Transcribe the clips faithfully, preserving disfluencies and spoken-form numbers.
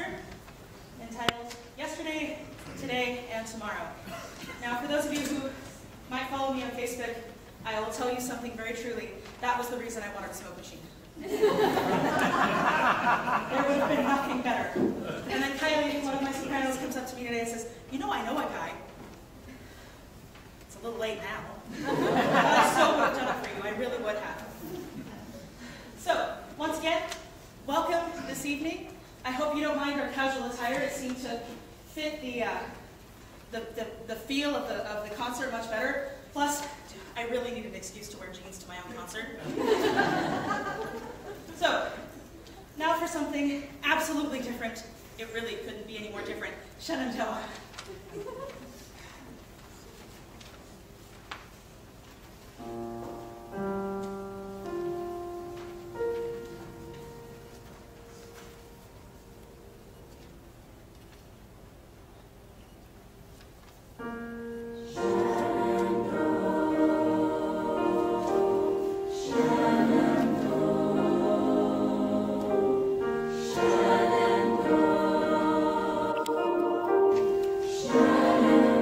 concert entitled Yesterday, Today, and Tomorrow. Now, for those of you who might follow me on Facebook, I will tell you something very truly. That was the reason I wanted a smoke machine. There would have been nothing better. And then Kylie, one of my sopranos, comes up to me today and says, you know, I know a guy. It's a little late now. I so would have done it for you. I really would have. So, once again, welcome this evening. I hope you don't mind our casual attire. It seemed to fit the, uh, the, the, the feel of the, of the concert much better. Plus, I really need an excuse to wear jeans to my own concert. So, now for something absolutely different. It really couldn't be any more different. Shenandoah. Shenandoah.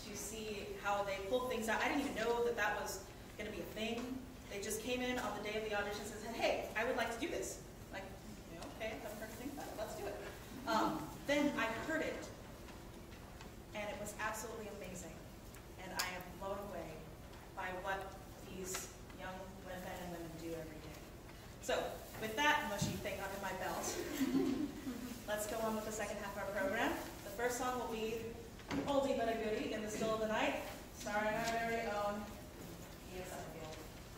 to see how they pull things out. I didn't even know that that was going to be a thing. They just came in on the day of the auditions and said, hey, I would like to do this. I'm like, yeah, okay, I haven't heard anything about it, let's do it. Um, then I heard it, and it was absolutely amazing. And I am blown away by what these young men and women do every day. So, with that mushy thing under my belt, let's go on with the second half of our program. The first song will be oldie but a goodie, In the Still of the Night, starring our very own Ian Sutherland.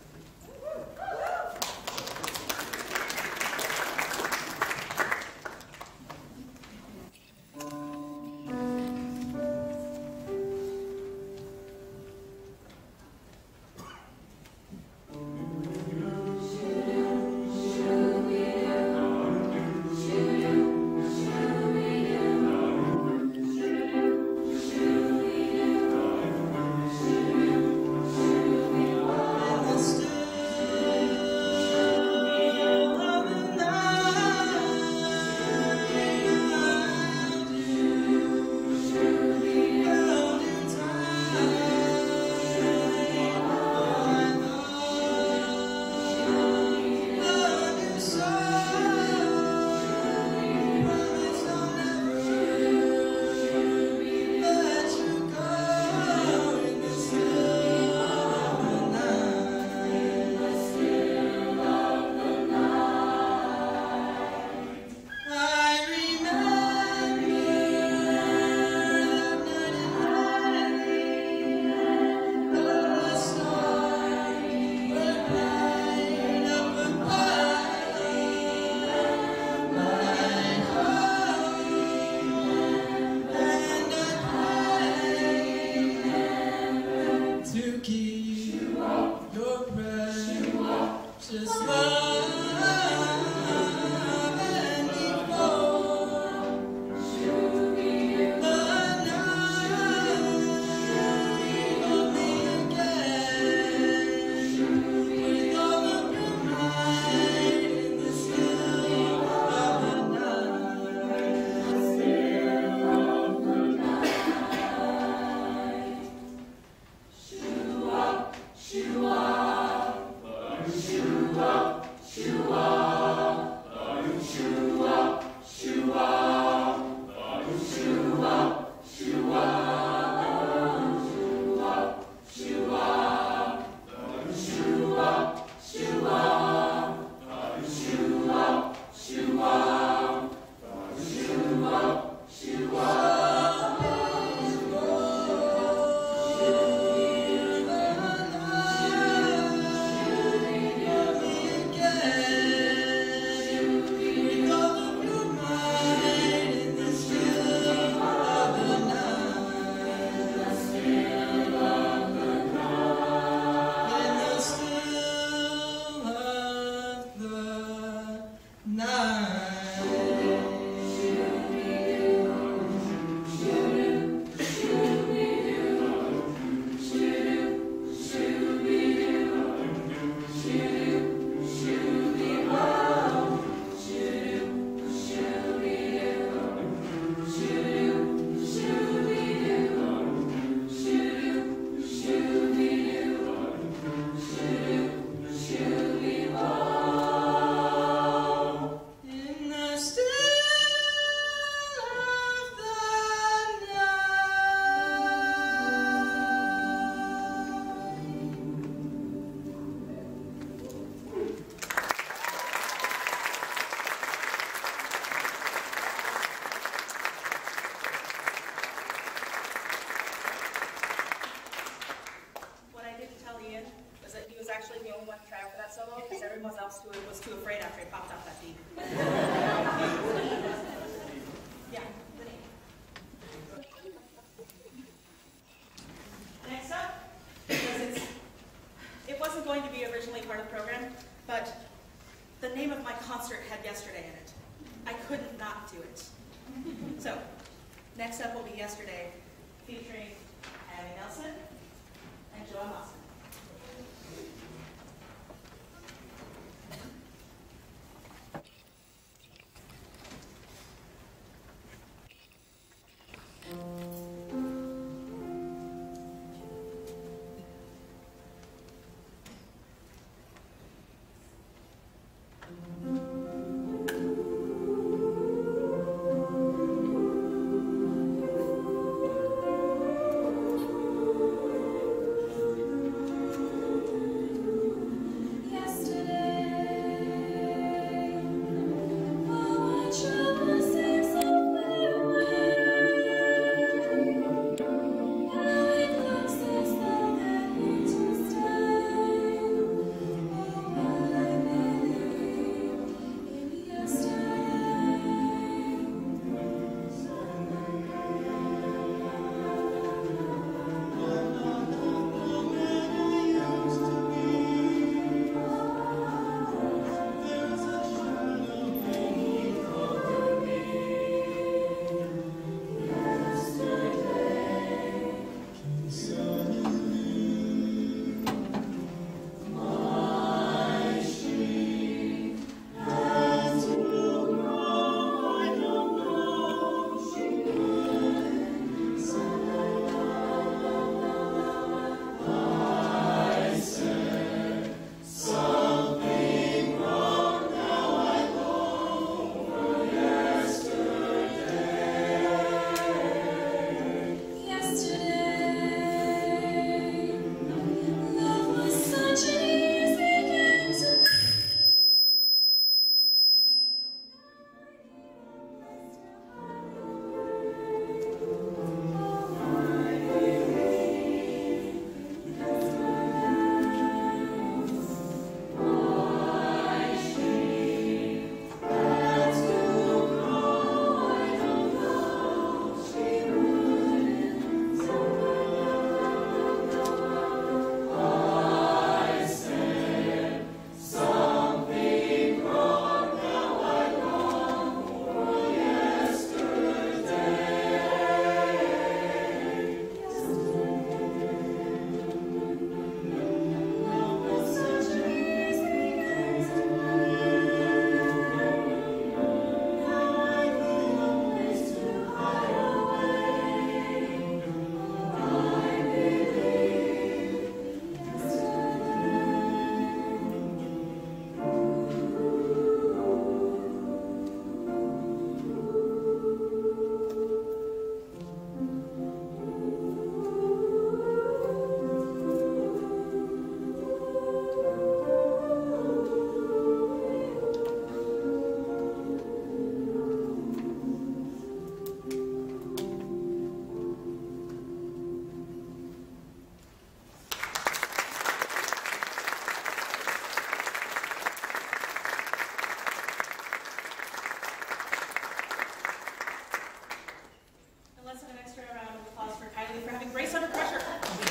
Yeah. Next up, because it's, it wasn't going to be originally part of the program, but the name of my concert had Yesterday in it. I couldn't not do it. So, next up will be Yesterday, featuring Abby Nelson and Joan Lawson. Thank Grace Under Pressure.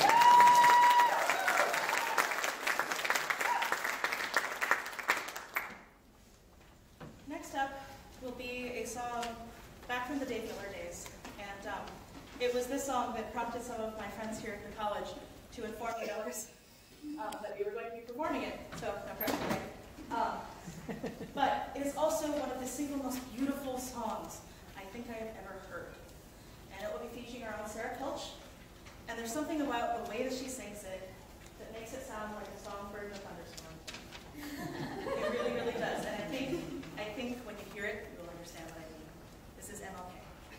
Next up will be a song back from the Dave Miller days. And um, it was this song that prompted some of my friends here at the college to inform the others um, that we were going to be performing it. So, no pressure, right? Um, but it is also one of the single most beautiful songs I think I have ever heard. And it will be featuring our own Sarah Pilch. And there's something about the way that she sings it that makes it sound like a songbird in a thunderstorm. It really, really does. And I think, I think when you hear it, you'll understand what I mean. This is M L K.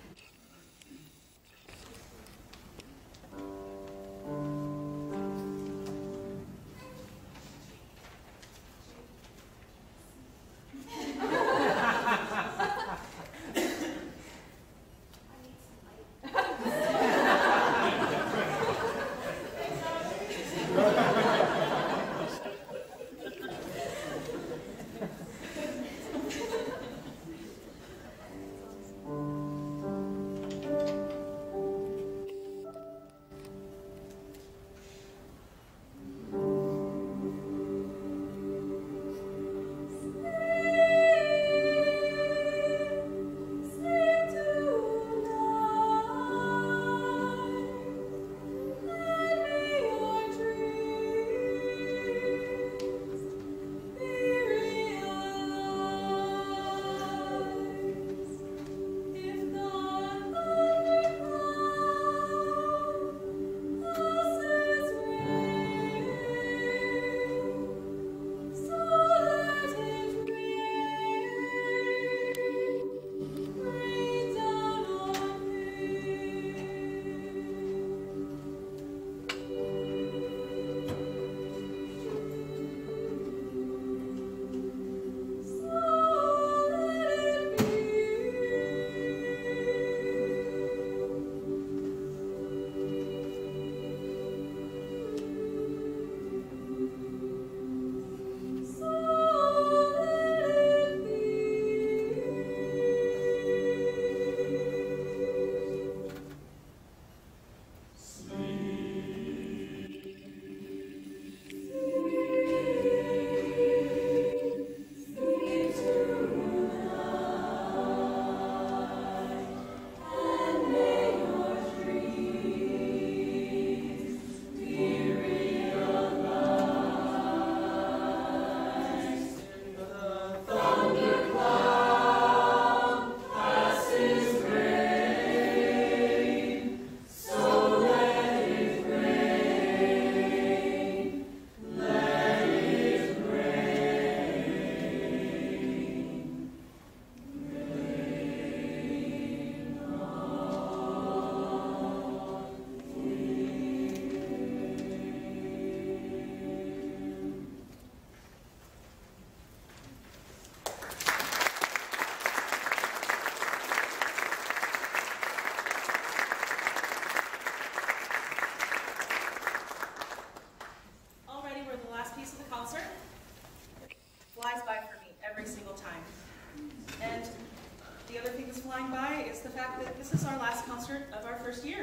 Of our first year.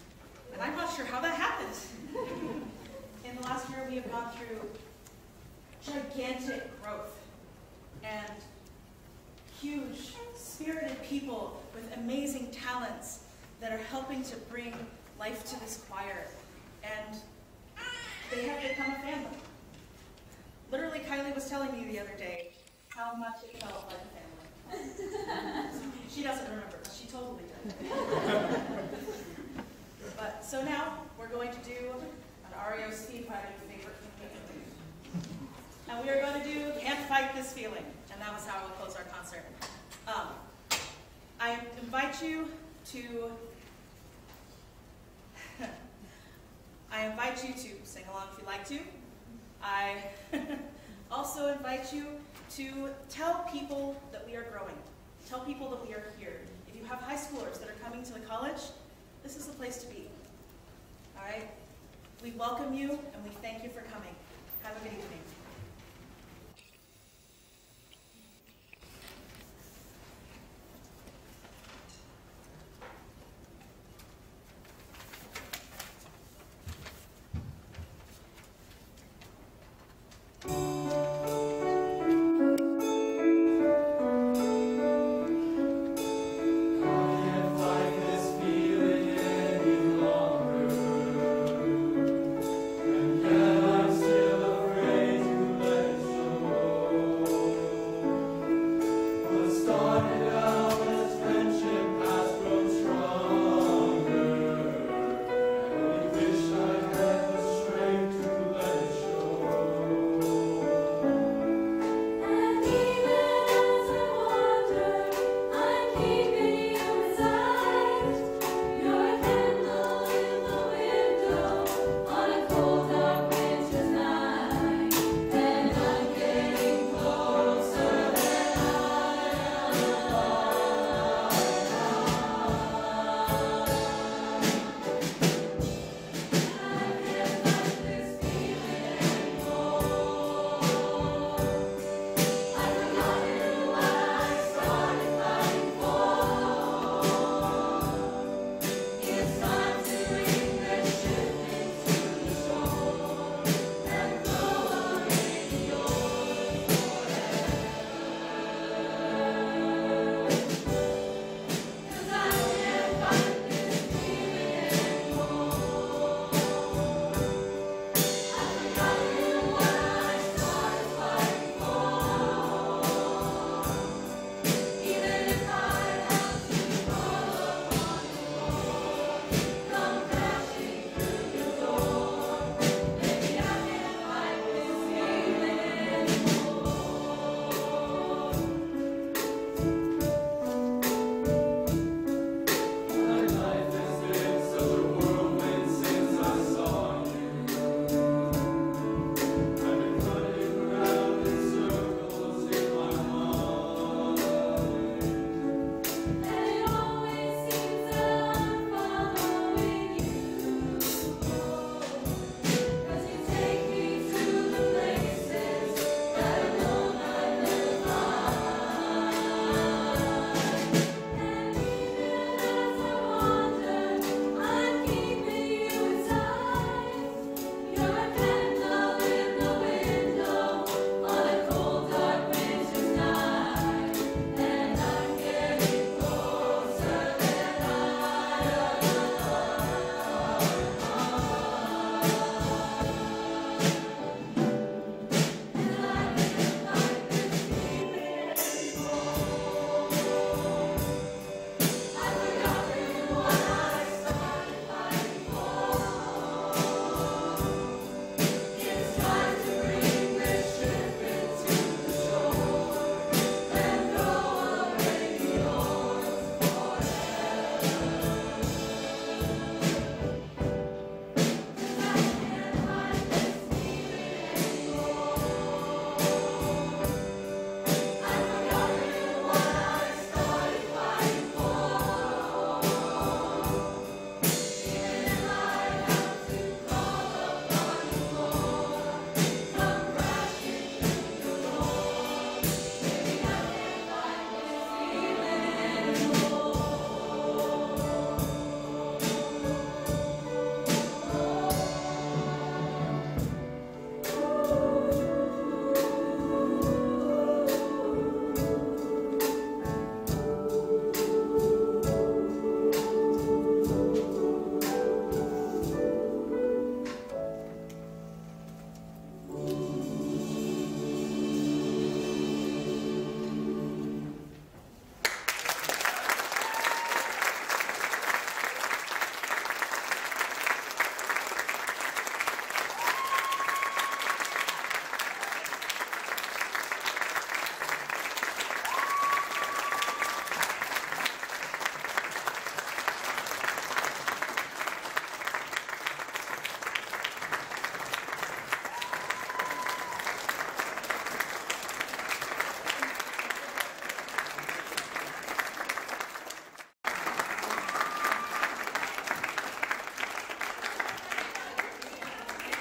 And I'm not sure how that happened. In the last year, we have gone through gigantic growth and huge, spirited people with amazing talents that are helping to bring life to this choir. And they have become a family. Literally, Kylie was telling me the other day how much it felt like a family. She doesn't remember, but she totally did. But so now we're going to do an R E O Steve Hyman favorite thing. And we are going to do Can't Fight This Feeling, and that was how we'll close our concert. Um, I invite you to I invite you to sing along if you'd like to. I also invite you to tell people that we are growing. Tell people that we are here. If you have high schoolers that are coming to the college, this is the place to be. All right? We welcome you and we thank you for coming. Have a good evening.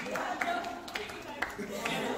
Yeah, Joe. Thank you, guys.